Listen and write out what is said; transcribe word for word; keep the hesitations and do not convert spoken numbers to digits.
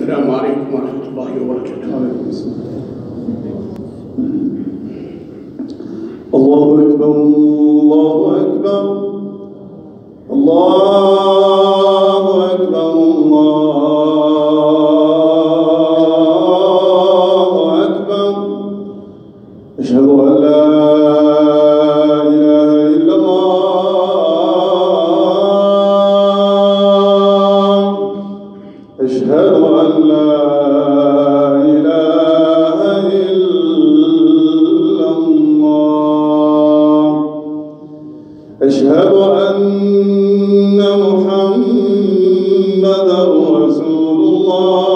السلام عليكم ورحمة الله وبركاته. وعليكم السلام. الله أكبر الله أكبر الله أكبر الله أكبر. أشهد أن لا إله إلا الله. أشهد أن لا إله إلا الله. أشهد أن محمدًا رسول الله.